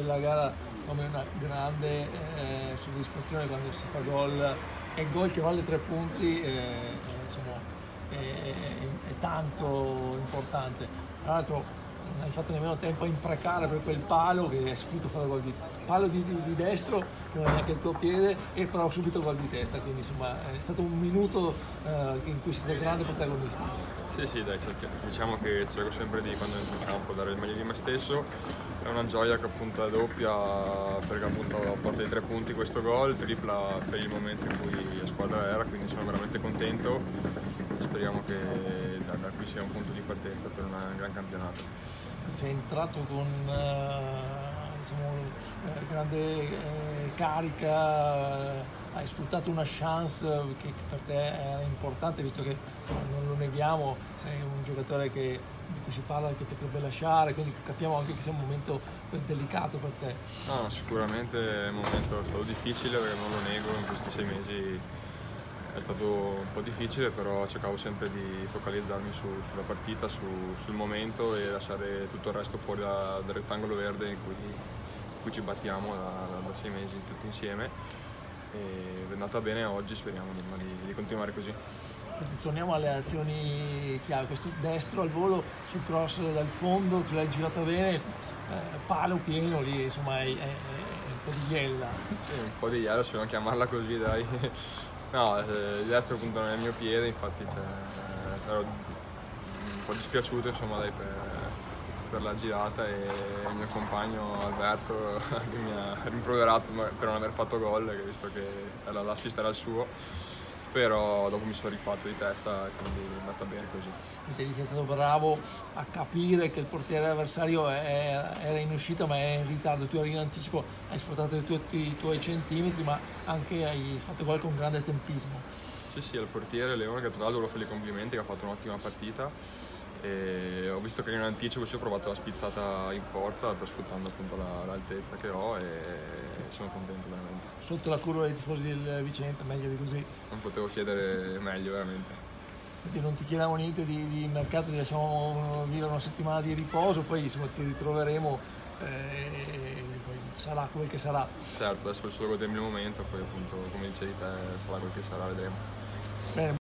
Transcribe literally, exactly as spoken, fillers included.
della gara come una grande eh, soddisfazione quando si fa gol, e gol che vale tre punti, eh, insomma, è, è, è tanto importante. Tra l'altro non hai fatto nemmeno tempo a imprecare per quel palo che hai subito fatto gol di palo di, di, di destro, che non è neanche il tuo piede, e però subito gol di testa, quindi insomma è stato un minuto eh, in cui siete grande protagonista. Sì, sì, dai, diciamo che cerco sempre di, quando entro in campo, dare il meglio di me stesso. È una gioia che appunto è doppia, perché appunto porta i tre punti questo gol, tripla per il momento in cui la squadra era, quindi sono veramente contento. Speriamo che da, da qui sia un punto di partenza per un gran campionato. Sei entrato con eh, diciamo, eh, grande eh, carica, eh, hai sfruttato una chance che, che per te era importante, visto che non lo neghiamo, sei un giocatore che, di cui si parla che potrebbe lasciare, quindi capiamo anche che sia un momento delicato per te. No, sicuramente è un momento stato difficile, perché non lo nego, in questi sei mesi è stato un po' difficile, però cercavo sempre di focalizzarmi su, sulla partita, su, sul momento, e lasciare tutto il resto fuori da, dal rettangolo verde in cui, in cui ci battiamo da, da, da sei mesi tutti insieme. E è andata bene oggi, speriamo di, di continuare così. Torniamo alle azioni chiave, questo destro al volo sul cross dal fondo, tu l'hai girata bene, eh, palo pieno lì, insomma è, è, è un po' di iella. Sì, un po' di iella, se vogliamo chiamarla così, dai. No, il destro appunto non è il mio piede, infatti cioè, ero un po' dispiaciuto insomma, dai, per, per la girata, e il mio compagno Alberto che mi ha rimproverato per non aver fatto gol, che visto che l'assist era il suo, però dopo mi sono rifatto di testa e quindi è andata bene così. Quindi sei stato bravo a capire che il portiere avversario era in uscita ma è in ritardo, tu eri in anticipo, hai sfruttato tutti i tuoi centimetri, ma anche hai fatto gol con grande tempismo. Sì, sì, al portiere Leone, che tra l'altro volevo fare i complimenti, che ha fatto un'ottima partita, e ho visto che ero in anticipo, così ho provato la spizzata in porta, sfruttando appunto l'altezza che ho, e sono contento veramente. Sotto la curva dei tifosi del Vicenza, meglio di così. Non potevo chiedere meglio veramente. Quindi non ti chiediamo niente di, di mercato, ti lasciamo via una settimana di riposo, poi insomma ti ritroveremo, eh, poi sarà quel che sarà. Certo, adesso è solo godermi il momento, poi appunto come dicevi te sarà quel che sarà, vedremo. Bene.